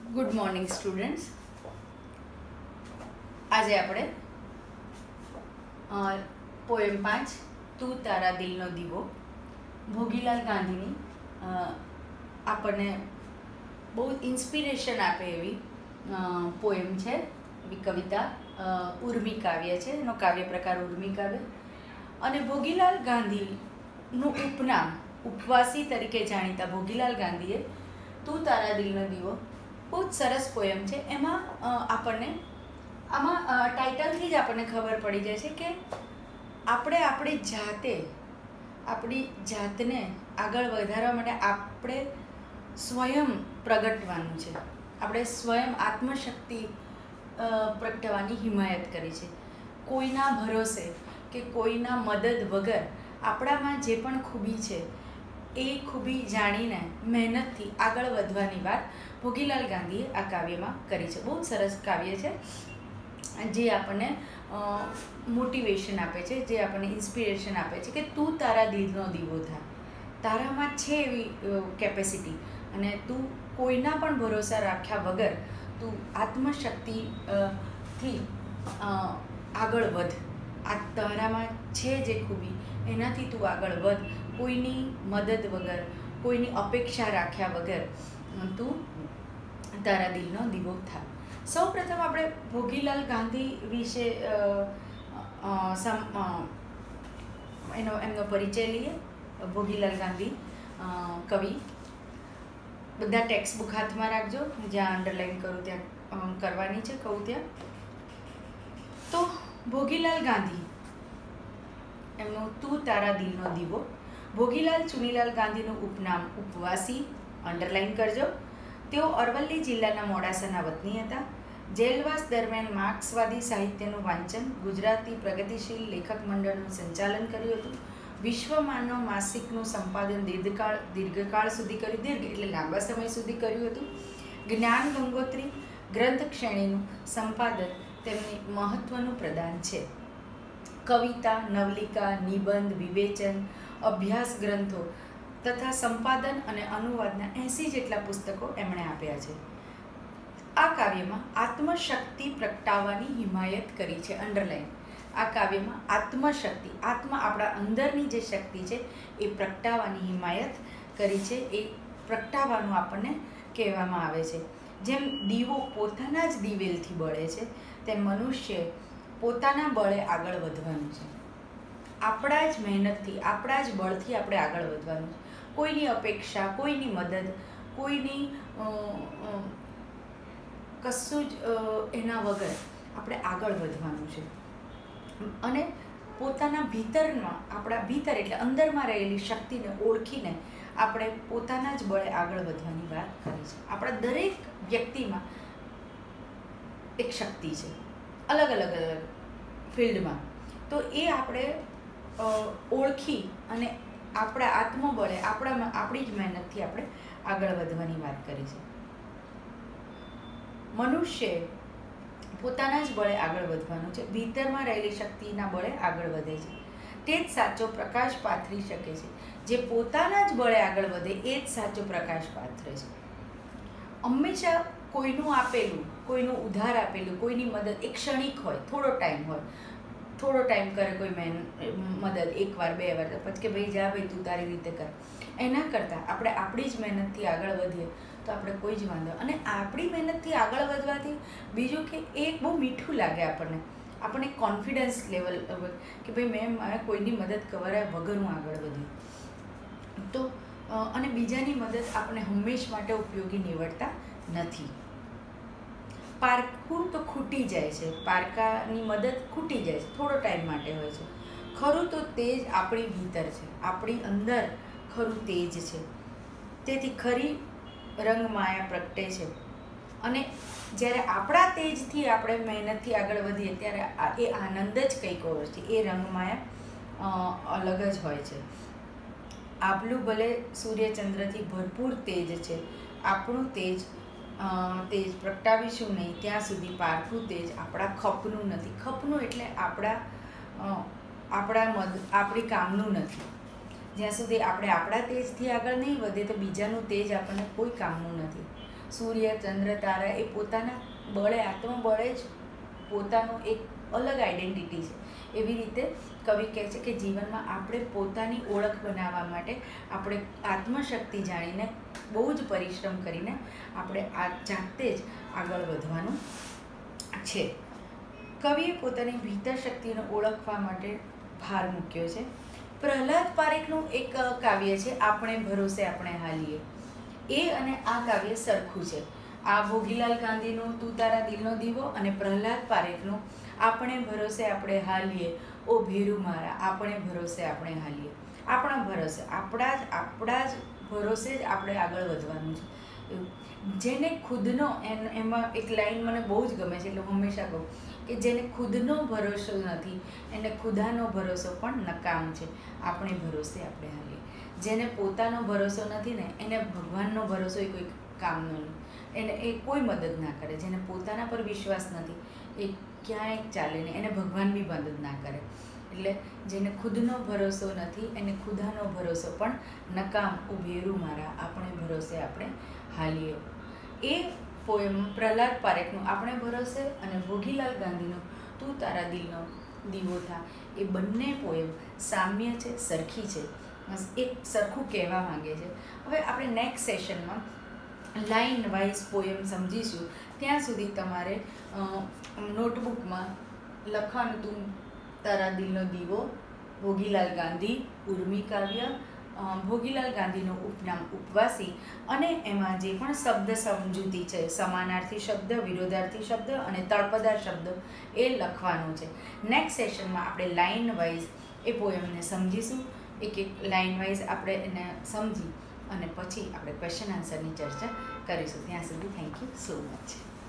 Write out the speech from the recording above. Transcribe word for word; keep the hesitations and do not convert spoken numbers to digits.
Good morning students. આજે આપણે poem પાંચ તું તારા દિલનો દીવો ભોગીલાલ ગાંધીની આપણને બહુ ઇન્સ્પિરેશન આપે એવી પોએમ છે, એવી કવિતા ઉર્મી કાવ્ય છે. એનો કાવ્ય પ્રકાર ઉર્મી કાવ્ય. અને ભોગીલાલ ગાંધીનું ઉપનામ ઉપવાસી તરીકે જાણીતા ભોગીલાલ ગાંધીએ તું તારા દિલનો દીવો બહુ જ સરસ પોએમ છે. એમાં આપણને આમાં ટાઇટલથી જ આપણને ખબર પડી જાય છે કે આપણે આપણી જાતે આપણી જાતને આગળ વધારવા માટે આપણે સ્વયં પ્રગટવાનું છે. આપણે સ્વયં આત્મશક્તિ પ્રગટાવવાની હિમાયત કરી છે. કોઈના ભરોસે કે કોઈના મદદ વગર આપણામાં જે પણ ખૂબી છે એ ખૂબી જાણીને મહેનતથી આગળ વધવાની વાત ભોગીલાલ ગાંધીએ આ કાવ્યમાં કરી છે. બહુ જ સરસ કાવ્ય છે, જે આપણને મોટિવેશન આપે છે, જે આપણને ઇન્સ્પિરેશન આપે છે કે તું તારા દિલનો દીવો થા. તારામાં છે એવી કેપેસિટી અને તું કોઈના પણ ભરોસા રાખ્યા વગર તું આત્મશક્તિથી આગળ વધ. આ તારામાં છે જે ખૂબી એનાથી તું આગળ વધ. કોઈની મદદ વગર, કોઈની અપેક્ષા રાખ્યા વગર તું તારા દિલનો દીવો થા. સૌ પ્રથમ આપણે ભોગીલાલ ગાંધી વિશે એનો એમનો પરિચય લઈએ. ભોગીલાલ ગાંધી કવિ. બધા ટેક્સ્ટ બુક હાથમાં રાખજો, જ્યાં અંડરલાઈન કરું ત્યાં કરવાની છે, કહું ત્યાં. તો ભોગીલાલ ગાંધી એમનો તું તારા દિલનો દીવો. ભોગીલાલ ચુનીલાલ ગાંધીનું ઉપનામ ઉપવાસી, અંડરલાઈન કરજો. તેઓ અરવલ્લી જિલ્લાના મોડાસાના વતની હતા. જેલવાસ દરમિયાન માર્ક્સવાદી સાહિત્યનું વાંચન, ગુજરાતી પ્રગતિશીલ લેખક મંડળનું સંચાલન કર્યું હતું. વિશ્વ માનવ માસિકનું સંપાદન દીર્ઘકાળ દીર્ઘકાળ સુધી કર્યું. દીર્ઘ એટલે લાંબા સમય સુધી કર્યું હતું. જ્ઞાન ગંગોત્રી ગ્રંથ શ્રેણીનું સંપાદન તેમની મહત્વનું પ્રદાન છે. કવિતા, નવલિકા, નિબંધ, વિવેચન, અભ્યાસ ગ્રંથો તથા સંપાદન અને અનુવાદના એંસી જેટલા પુસ્તકો એમણે આપ્યા છે. આ કાવ્યમાં આત્મશક્તિ પ્રગટાવવાની હિમાયત કરી છે. અંડરલાઈન. આ કાવ્યમાં આત્મશક્તિ, આત્મા આપણા અંદરની જે શક્તિ છે એ પ્રગટાવવાની હિમાયત કરી છે. એ પ્રગટાવવાનું આપણને કહેવામાં આવે છે. જેમ દીવો પોતાના જ દિવેલથી બળે છે, તેમ મનુષ્ય પોતાના બળે આગળ વધવાનું છે. આપણા જ મહેનતથી, આપણા જ બળથી આપણે આગળ વધવાનું છે. કોઈની અપેક્ષા, કોઈની મદદ, કોઈની કશું જ એના વગર આપણે આગળ વધવાનું છે. અને પોતાના ભીતરમાં, આપણા ભીતર એટલે અંદરમાં રહેલી શક્તિને ઓળખીને આપણે પોતાના જ બળે આગળ વધવાની વાત કરી છે. આપણા દરેક વ્યક્તિમાં એક શક્તિ છે, અલગ અલગ અલગ ફિલ્ડમાં. તો એ આપણે ઓળખી અને આપણા આત્મબળે, આપણા આપણી જ મહેનતથી આપણે આગળ વધવાની વાત કરી છે. મનુષ્ય પોતાના જ બળે આગળ વધવાનું છે. ભીતરમાં રહેલી શક્તિના બળે આગળ વધે છે. તે જ સાચો પ્રકાશ પાથરી શકે છે. જે પોતાના જ બળે આગળ વધે એ જ સાચો પ્રકાશ પાથરે છે. હંમેશા કોઈનું આપેલું, કોઈનું ઉધાર આપેલું, કોઈની મદદ એક ક્ષણિક હોય, થોડો ટાઈમ હોય, થોડો ટાઈમ કરે કોઈ મહેન મદદ, એકવાર બે વાર, પછી કે ભાઈ જા ભાઈ તું તારી રીતે કર. એના કરતાં આપણે આપણી જ મહેનતથી આગળ વધીએ તો આપણે કોઈ જ વાંધો. અને આપણી મહેનતથી આગળ વધવાથી બીજું કે એ બહુ મીઠું લાગે આપણને. આપણને કોન્ફિડન્સ લેવલ કે ભાઈ મેં મારા કોઈની મદદ કરાવ્યા વગર હું આગળ વધી. તો અને બીજાની મદદ આપણે હંમેશ માટે ઉપયોગી નીવડતા નથી. પારકું તો ખૂટી જાય છે, પારકાની મદદ ખૂટી જાય છે, થોડો ટાઈમ માટે હોય છે. ખરું તો તેજ આપણી ભીતર છે, આપણી અંદર ખરું તેજ છે. તેથી ખરી રંગમાયા પ્રગટે છે. અને જ્યારે આપણા તેજથી આપણે મહેનતથી આગળ વધીએ ત્યારે એ આનંદ જ કંઈક હોય છે. એ રંગમાયા અલગ જ હોય છે. આપણું ભલે સૂર્યચંદ્રથી ભરપૂર તેજ છે, આપણું તેજ તેજ પ્રગટાવીશું નહીં ત્યાં સુધી પારખું તેજ આપણા ખપનું નથી. ખપનું એટલે આપણા આપણા મદ આપણી કામનું નથી. જ્યાં સુધી આપણે આપણા તેજથી આગળ નહીં વધે તો બીજાનું તેજ આપણને કોઈ કામનું નથી. સૂર્ય ચંદ્ર તારા એ પોતાના બળે આત્મબળે જ પોતાનું એક અલગ આઈડેન્ટિટી છે. એવી રીતે કવિ કહે છે કે જીવનમાં આપણે પોતાની ઓળખ બનાવવા માટે આપણે આત્મશક્તિ જાણીને બહુ જ પરિશ્રમ કરીને આપણે આ જાતે જ આગળ વધવાનું છે. કવિએ પોતાની ભીતર શક્તિને ઓળખવા માટે ભાર મૂક્યો છે. પ્રહલાદ પારેખનું એક કાવ્ય છે આપણે ભરોસે આપણે હાલીએ. એ અને આ કાવ્ય સરખું છે. આ ભોગીલાલ ગાંધીનું તું તારા દિલનો દીવો અને પ્રહલાદ પારેખનું આપણે ભરોસે આપણે હાલીએ ઓ ભેરુ મારા આપણે ભરોસે આપણે હાલીએ. આપણા ભરોસે આપણા જ આપણા જ ભરોસે જ આપણે આગળ વધવાનું છે. જેને ખુદનો એન એમાં એક લાઈન મને બહુ જ ગમે છે, એટલે હંમેશા કહું કે જેને ખુદનો ભરોસો નથી એને ખુદાનો ભરોસો પણ નકામ છે. આપણે ભરોસે આપણે હાલીએ. જેને પોતાનો ભરોસો નથી ને એને ભગવાનનો ભરોસો એ કોઈ કામનો નહીં. એને એ કોઈ મદદ ના કરે. જેને પોતાના પર વિશ્વાસ નથી એ ક્યાંય ચાલે નહીં, એને ભગવાન બી મદદ ના કરે. એટલે જેને ખુદનો ભરોસો નથી એને ખુદાનો ભરોસો પણ નકામ ઉભેરું મારા આપણે ભરોસે આપણે હાલીએ. એ પોએમ પ્રહલાદ પારેખનું આપણે ભરોસે અને ભોગીલાલ ગાંધીનું તું તારા દિલનો દીવો થા, એ બંને પોએમ સામ્ય છે, સરખી છે, એક સરખું કહેવા માંગે છે. હવે આપણે નેક્સ્ટ સેશનમાં લાઇન વાઇઝ પોએમ સમજીશું. ત્યાં સુધી તમારે નોટબુકમાં લખવાનું તું તારા દિલનો દીવો, ભોગીલાલ ગાંધી, ઉર્મી કાવ્ય, ભોગીલાલ ગાંધીનું ઉપનામ ઉપવાસી અને એમાં જે પણ શબ્દ સમજૂતી છે, સમાનાર્થી શબ્દ, વિરોધાર્થી શબ્દ અને તળપદાર શબ્દ એ લખવાનું છે. નેક્સ્ટ સેશનમાં આપણે લાઇન વાઇઝ એ પોએમને સમજીશું. એક એક લાઇન વાઇઝ આપણે એને સમજી અને પછી આપણે ક્વેશ્ચન આન્સરની ચર્ચા કરીશું. ત્યાં સુધી થેન્ક યુ સો મચ.